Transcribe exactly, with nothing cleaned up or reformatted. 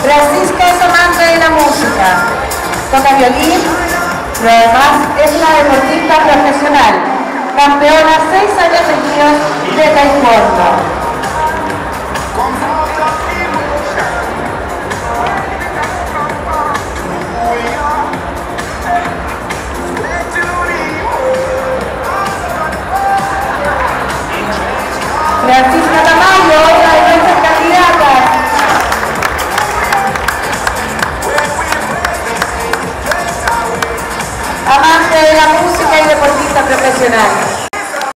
Francisca es amante de la música, toca violín, pero además es una deportista profesional, campeona seis años seguidos de taekwondo.